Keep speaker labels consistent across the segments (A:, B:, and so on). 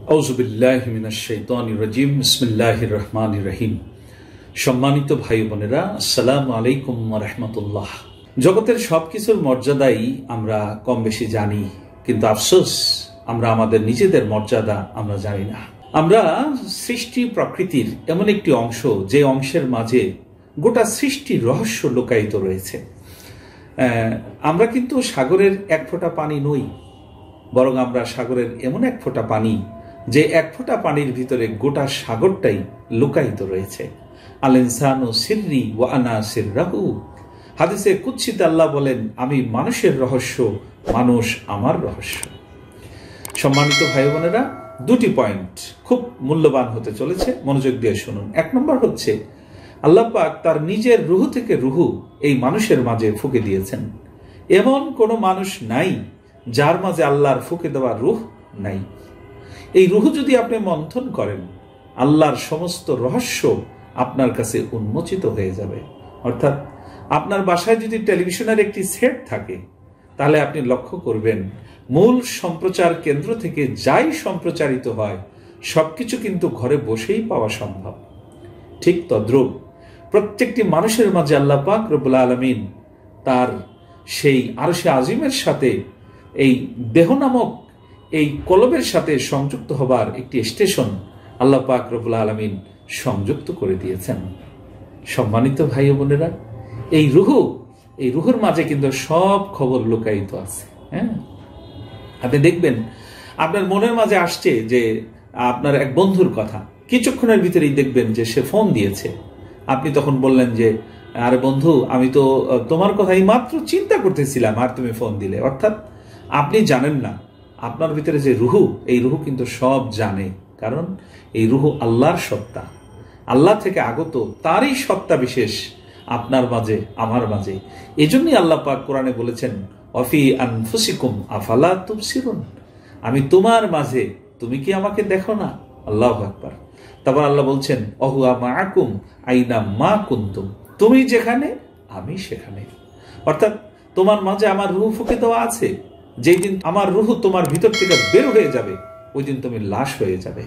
A: আউযুবিল্লাহি মিনাশ শাইতানির রাজিম। বিসমিল্লাহির রহমানির রহিম। সম্মানিত ভাই বোনেরা, আসসালামু আলাইকুম ওয়া রাহমাতুল্লাহ। জগতের সবকিছুর মর্যাদাই আমরা কম বেশি জানি, কিন্তু আফসোস আমরা আমাদের নিজেদের মর্যাদা আমরা জানি না। আমরা সৃষ্টি প্রকৃতির এমন একটি অংশ, যে অংশের মাঝে গোটা সৃষ্টির রহস্য লুকায়িত রয়েছে। আমরা কিন্তু সাগরের এক ফোঁটা পানি নই, বরং আমরা সাগরের এমন এক ফোঁটা পানি, যে এক ফোঁটা পানির ভিতরে গোটা সাগরটাই লুকায়িত রয়েছে। আল ইনসানু সিররি ওয়া আনা সিররাহু। হাদিসে কুদসিতে আল্লাহ বলেন, আমি মানুষের রহস্য, মানুষ আমার রহস্য। সম্মানিত ভাই বোনেরা, দুটি পয়েন্ট খুব মূল্যবান হতে চলেছে, মনোযোগ দিয়ে শুনুন। এক নম্বর হচ্ছে, আল্লাহ পাক তার নিজের রুহু থেকে রুহু এই মানুষের মাঝে ফুঁকে দিয়েছেন। এমন কোনো মানুষ নাই যার মাঝে আল্লাহর ফুঁকে দেওয়া রুহ নাই। এই রুহু যদি আপনি মন্থন করেন, আল্লাহর সমস্ত রহস্য আপনার কাছে উন্মোচিত হয়ে যাবে। অর্থাৎ আপনার বাসায় যদি টেলিভিশনের একটি সেট থাকে, তাহলে আপনি লক্ষ্য করবেন মূল সম্প্রচার কেন্দ্র থেকে যাই সম্প্রচারিত হয় সবকিছু কিন্তু ঘরে বসেই পাওয়া সম্ভব। ঠিক তদ্রূপ প্রত্যেকটি মানুষের মাঝে আল্লাহ পাক রব্বুল আলামিন তার সেই আরশে আজিমের সাথে এই দেহ নামক এই কলবের সাথে সংযুক্ত হবার একটি স্টেশন আল্লাহ পাক রব্বুল আলামিন সংযুক্ত করে দিয়েছেন। সম্মানিত ভাই বোনেরা, এই রুহুর মাঝে কিন্তু সব খবর লুকায়িত আছে। হ্যাঁ, আপনি দেখবেন আপনার মনের মাঝে আসছে যে আপনার এক বন্ধুর কথা, কিছুক্ষণের ভিতরেই দেখবেন যে সে ফোন দিয়েছে। আপনি তখন বললেন যে, আরে বন্ধু, আমি তো তোমার কথাই মাত্র চিন্তা করতেছিলাম আর তুমি ফোন দিলে। অর্থাৎ আপনি জানেন না আপনার ভিতরে যে রুহু, এই রুহু কিন্তু সব জানে, কারণ এই রুহু আল্লাহর সত্তা, আল্লাহ থেকে আগত, তারই সত্তা বিশেষ আপনার মাঝে, আমার মাঝে। এই জন্যই আল্লাহ পাক কোরআনে বলেছেন, অফি আনফুসিকুম আফালা তুবসিরুন। আমি তোমার মাঝে, তুমি কি আমাকে দেখো না? আল্লাহু আকবার। তারপর আল্লাহ বলছেন, অহুয়া মাআকুম আইনা মা কুনতুম। তুমি যেখানে, আমি সেখানে। অর্থাৎ তোমার মাঝে আমার রুহ ফুঁকে দেওয়া আছে। যেই দিন আমার রুহ তোমার ভিতর থেকে বের হয়ে যাবে, ওই দিন তুমি লাশ হয়ে যাবে।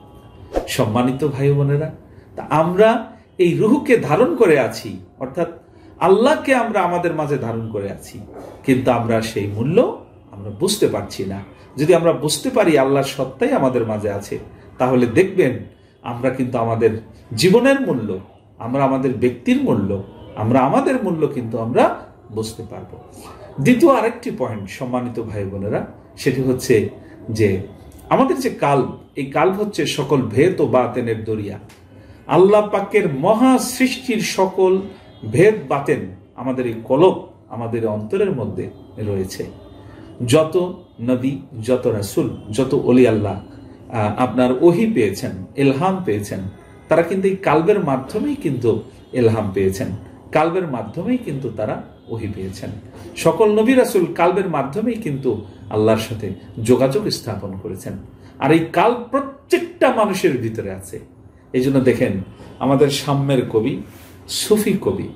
A: সম্মানিত ভাই বোনেরা, তা আমরা এই রুহকে ধারণ করে আছি, অর্থাৎ আল্লাহকে আমরা আমাদের মাঝে ধারণ করে আছি, কিন্তু আমরা সেই মূল্য আমরা বুঝতে পারছি না। যদি আমরা বুঝতে পারি আল্লাহর সত্তাই আমাদের মাঝে আছে, তাহলে দেখবেন আমরা কিন্তু আমাদের জীবনের মূল্য, আমরা আমাদের ব্যক্তির মূল্য, আমরা আমাদের মূল্য কিন্তু আমরা বুঝতে পারবো। দ্বিতীয় আরেকটি পয়েন্ট সম্মানিত ভাই বোনেরা, সেটি হচ্ছে যে আমাদের যে কাল্ব, এই কাল্ব হচ্ছে সকল ভেদ ও বাতেনের দরিয়া। আল্লাহ পাকের মহা সৃষ্টির সকল ভেদ বাতেন আমাদের এই কলব, আমাদের অন্তরের মধ্যে রয়েছে। যত নবী, যত রাসূল, যত ওলি আল্লাহ আপনার ওহী পেয়েছেন, ইলহাম পেয়েছেন, তারা কিন্তু এই কাল্বের মাধ্যমেই কিন্তু ইলহাম পেয়েছেন, কাল্বের মাধ্যমেই কিন্তু তারা ওহী পেয়েছেন। সকল নবী রাসূল কাল্বের মাধ্যমেই কিন্তু আল্লাহর সাথে যোগাযোগ স্থাপন করেছেন। আর এই কাল্ব প্রত্যেকটা মানুষের ভিতরে আছে। এই জন্য দেখেন আমাদের সাম্যের কবি, সুফি কবি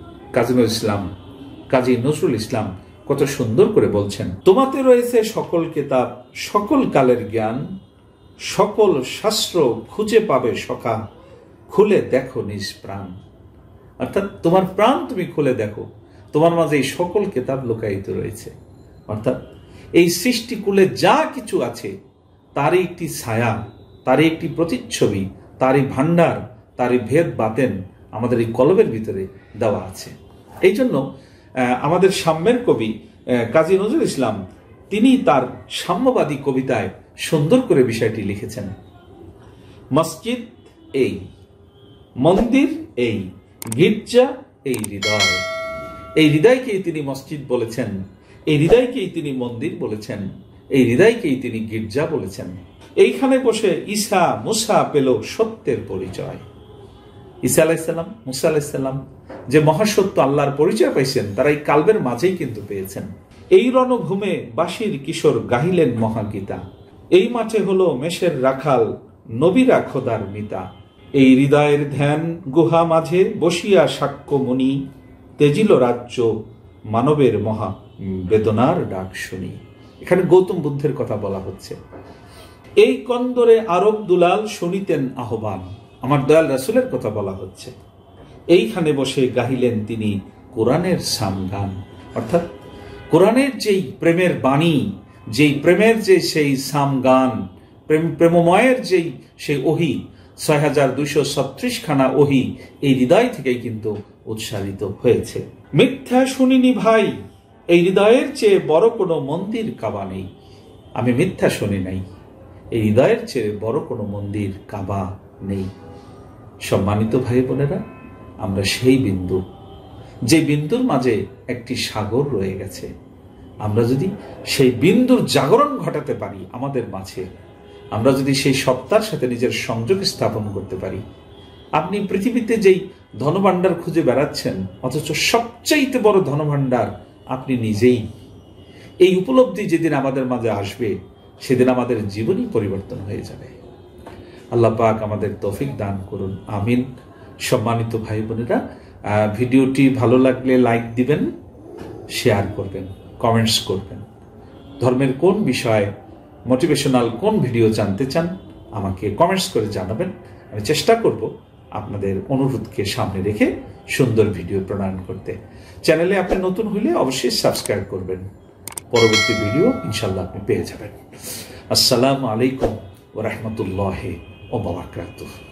A: কাজী নজরুল ইসলাম কত সুন্দর করে বলছেন, তোমাতে রয়েছে সকল কিতাব, সকল কালের জ্ঞান, সকল শাস্ত্র খুঁজে পাবে সখা, খুলে দেখো নিজ প্রাণ। অর্থাৎ তোমার প্রাণ তুমি খুলে দেখো, তোমার মাঝে এই সকল কিতাব লুকায়িত রয়েছে। অর্থাৎ এই সৃষ্টিকুলে যা কিছু আছে তারই একটি ছায়া, তারই একটি প্রতিচ্ছবি, তারই ভান্ডার, তারই ভেদ বাতেন আমাদের এই কলবের ভিতরে দেওয়া আছে। এই জন্য আমাদের সাম্যের কবি কাজী নজরুল ইসলাম তিনি তার সাম্যবাদী কবিতায় সুন্দর করে বিষয়টি লিখেছেন। মসজিদ এই, মন্দির এই, গির্জা এই হৃদয়। এই হৃদয়কেই তিনি মসজিদ বলেছেন, এই হৃদয়কেই তিনি মন্দির বলেছেন, এই হৃদয়কেই তিনি গির্জা বলেছেন। এইখানে বসে ঈসা মুসা পেল সত্যের পরিচয়। ঈসা আলাইহিসসালাম, মুসা আলাইহিসসালাম যে মহাসত্য আল্লাহর পরিচয় পাইছেন, তারা এই কাল্বের মাঝেই কিন্তু পেয়েছেন। এই রণভূমে বাঁশির কিশোর গাহিলেন মহাগীতা, এই মাঠে হলো মেষের রাখাল, নবীরা খোদার মিতা। এই হৃদয়ের ধ্যান গুহা মাঝে বসিয়া সাক্ষ্য মুনি, তেজিল রাজ্য মানবের মহা বেদনার ডাক শুনি। এখানে গৌতম বুদ্ধের কথা বলা হচ্ছে। এই কন্দরে আরব দুলাল শুনিতেন আহ্বান, আমার দয়াল রাসূলের কথা বলা হচ্ছে। এইখানে বসে গাহিলেন তিনি কোরআনের সামগান, অর্থাৎ কোরআনের যেই প্রেমের বাণী, যেই প্রেমের যে সেই সামগান, প্রেমময়ের যেই সেই ওহী, ৬,২৩৬ খানা ওহী এই হৃদয় থেকেই কিন্তু উৎসারিত হয়েছে। মিথ্যা শুনিনি ভাই, এই হৃদয়ের চেয়ে বড় কোনো মন্দির কাবা নেই। আমি মিথ্যা শুনি নাই, এই হৃদয়ের চেয়ে বড় কোনো মন্দির কাবা নেই। সম্মানিত ভাই বোনেরা, আমরা সেই বিন্দু, যে বিন্দুর মাঝে একটি সাগর রয়ে গেছে, আমরা যদি সেই বিন্দুর জাগরণ ঘটাতে পারি আমাদের মাঝে, আমরা যদি সেই সত্তার সাথে নিজের সংযোগ স্থাপন করতে পারি। আপনি পৃথিবীতে যেই ধনভাণ্ডার খুঁজে বেড়াচ্ছেন, অথচ সবচাইতে বড় ধনভাণ্ডার আপনি নিজেই। এই উপলব্ধি যেদিন আমাদের মাঝে আসবে, সেদিন আমাদের জীবনই পরিবর্তন হয়ে যাবে। আল্লাহ পাক আমাদের তৌফিক দান করুন, আমিন। সম্মানিত ভাই বোনেরা, ভিডিওটি ভালো লাগলে লাইক দিবেন, শেয়ার করবেন, কমেন্টস করবেন। ধর্মের কোন বিষয়ে, মোটিভেশনাল কোন ভিডিও জানতে চান, আমাকে কমেন্টস করে জানাবেন। আমি চেষ্টা করব আপনাদের অনুরোধকে সামনে রেখে সুন্দর ভিডিও প্রণয়ন করতে। চ্যানেলে আপনি নতুন হলে অবশ্যই সাবস্ক্রাইব করবেন, পরবর্তী ভিডিও ইনশাল্লাহ আপনি পেয়ে যাবেন। আসসালামু আলাইকুম ওয়া রাহমাতুল্লাহি ওয়া বারাকাতুহু।